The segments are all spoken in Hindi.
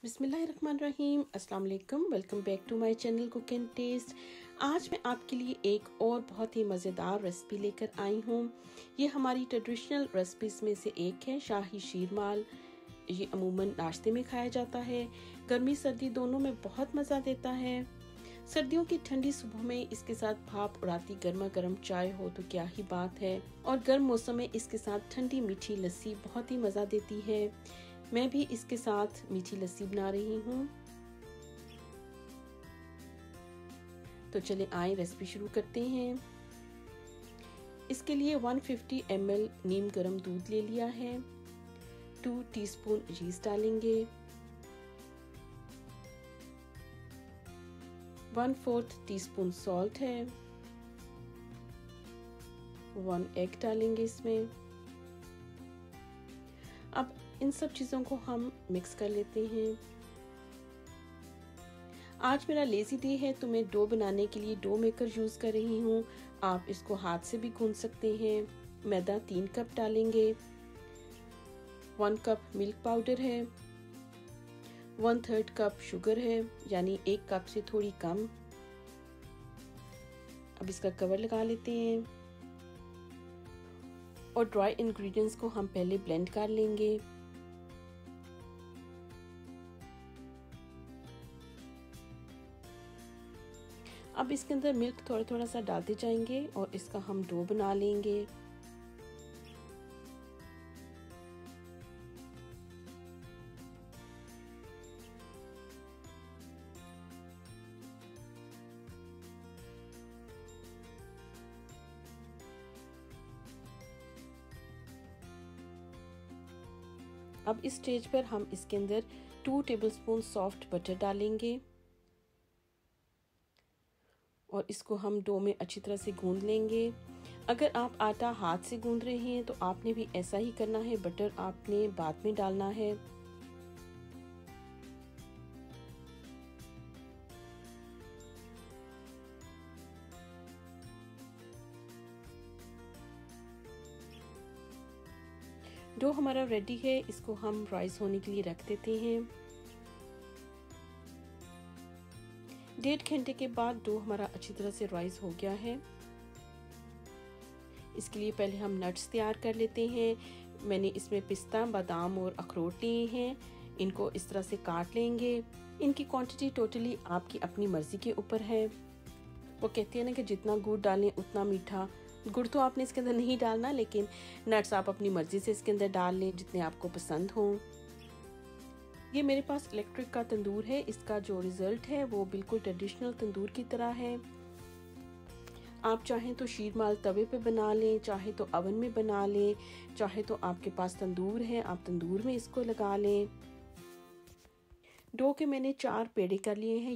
बिस्मिल्लाहिर्रहमानिर्रहीम, अस्सलाम वालेकुम। Welcome back to my channel cook and taste. आज मैं आपके लिए एक और बहुत ही मज़ेदार रेसिपी लेकर आई हूँ। ये हमारी ट्रेडिशनल रेसिपीज़ में से एक है, शाही शीरमाल। ये अमूमन नाश्ते में खाया जाता है। गर्मी सर्दी दोनों में बहुत मज़ा देता है। सर्दियों की ठंडी सुबह में इसके साथ भाप उड़ाती गर्मा गर्म चाय हो तो क्या ही बात है, और गर्म मौसम में इसके साथ ठंडी मीठी लस्सी बहुत ही मज़ा देती है। मैं भी इसके साथ मीठी लस्सी बना रही हूँ। तो चले आए रेसिपी शुरू करते हैं। इसके लिए 150 ml नीम गर्म दूध ले लिया है। 2 टीस्पून यीस्ट डालेंगे। 1/4 टीस्पून सॉल्ट है। 1 एग डालेंगे इसमें। अब इन सब चीज़ों को हम मिक्स कर लेते हैं। आज मेरा लेज़ी डे है तो मैं डो बनाने के लिए डो मेकर यूज़ कर रही हूँ। आप इसको हाथ से भी गूंथ सकते हैं। मैदा 3 कप डालेंगे। 1 कप मिल्क पाउडर है। 1/3 कप शुगर है, यानी 1 कप से थोड़ी कम। अब इसका कवर लगा लेते हैं और ड्राई इंग्रेडिएंट्स को हम पहले ब्लेंड कर लेंगे। अब इसके अंदर मिल्क थोड़ा थोड़ा सा डालते जाएंगे और इसका हम डो बना लेंगे। अब इस स्टेज पर हम इसके अंदर 2 टेबलस्पून सॉफ्ट बटर डालेंगे और इसको हम डो में अच्छी तरह से गूंद लेंगे। अगर आप आटा हाथ से गूंद रहे हैं तो आपने भी ऐसा ही करना है। बटर आपने बाद में डालना है। डो हमारा रेडी है। इसको हम राइस होने के लिए रख देते हैं। 1.5 घंटे के बाद डो हमारा अच्छी तरह से राइस हो गया है। इसके लिए पहले हम नट्स तैयार कर लेते हैं। मैंने इसमें पिस्ता, बादाम और अखरोट लिए हैं। इनको इस तरह से काट लेंगे। इनकी क्वांटिटी टोटली आपकी अपनी मर्जी के ऊपर है। वो कहते हैं ना कि जितना गुड़ डालें उतना मीठा। गुड़ तो आपने इसके अंदर नहीं डालना, लेकिन नट्स आप अपनी मर्जी से इसके अंदर डाल लें जितने आपको पसंद हों। ये मेरे पास इलेक्ट्रिक का तंदूर है। इसका जो रिजल्ट है वो बिल्कुल ट्रेडिशनल तंदूर की तरह है। आप चाहें तो शीरमाल तवे पे बना लें, चाहे तो अवन में बना लें, चाहे तो आपके पास तंदूर है आप तंदूर में इसको लगा लें। डो के मैंने 4 पेड़े कर लिए हैं।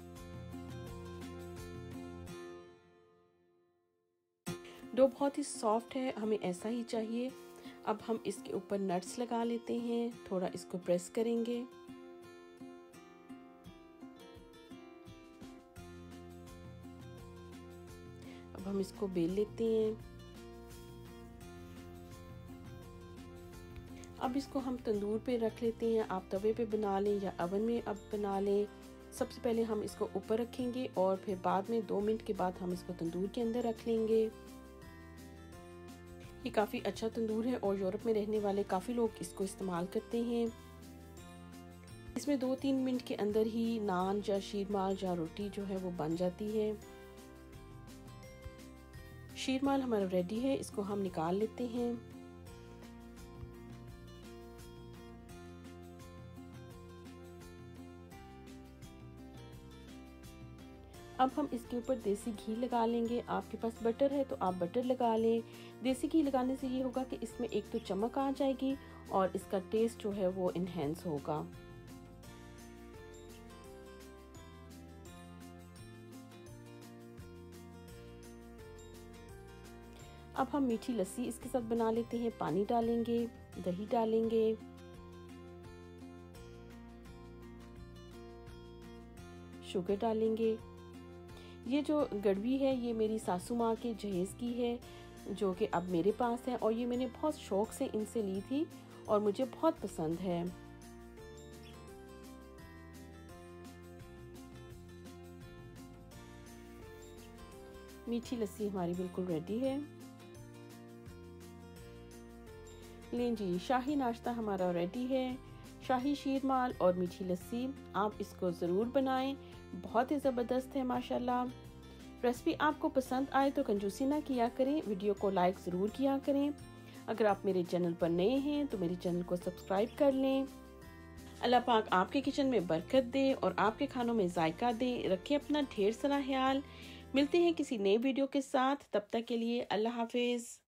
डो बहुत ही सॉफ्ट है, हमें ऐसा ही चाहिए। अब हम इसके ऊपर नट्स लगा लेते हैं। थोड़ा इसको प्रेस करेंगे। अब हम इसको बेल लेते हैं। अब इसको हम तंदूर पे रख लेते हैं। आप तवे पे बना लें या अवन में अब बना लें। सबसे पहले हम इसको ऊपर रखेंगे और फिर बाद में 2 मिनट के बाद हम इसको तंदूर के अंदर रख लेंगे। ये काफ़ी अच्छा तंदूर है और यूरोप में रहने वाले काफ़ी लोग इसको इस्तेमाल करते हैं। इसमें 2-3 मिनट के अंदर ही नान या शीरमाल या रोटी जो है वो बन जाती है। शीरमाल हमारा रेडी है। इसको हम निकाल लेते हैं। अब हम इसके ऊपर देसी घी लगा लेंगे। आपके पास बटर है तो आप बटर लगा लें। देसी घी लगाने से ये होगा कि इसमें एक तो चमक आ जाएगी और इसका टेस्ट जो है वो इनहेंस होगा। अब हम मीठी लस्सी इसके साथ बना लेते हैं। पानी डालेंगे, दही डालेंगे, शुगर डालेंगे। ये जो गड़वी है ये मेरी सासू माँ के जहेज की है, जो कि अब मेरे पास है, और ये मैंने बहुत शौक से इनसे ली थी और मुझे बहुत पसंद है। मीठी लस्सी हमारी बिल्कुल रेडी है। लें जी, शाही नाश्ता हमारा रेडी है। शाही शीरमाल और मीठी लस्सी, आप इसको ज़रूर बनाएं, बहुत ही ज़बरदस्त है माशाल्लाह। रेसिपी आपको पसंद आए तो कंजूसी ना किया करें, वीडियो को लाइक ज़रूर किया करें। अगर आप मेरे चैनल पर नए हैं तो मेरे चैनल को सब्सक्राइब कर लें। अल्लाह पाक आपके किचन में बरकत दे और आपके खानों में जायका दे। रखें अपना ढेर सारा ख्याल। मिलते हैं किसी नए वीडियो के साथ, तब तक के लिए अल्लाह हाफिज़।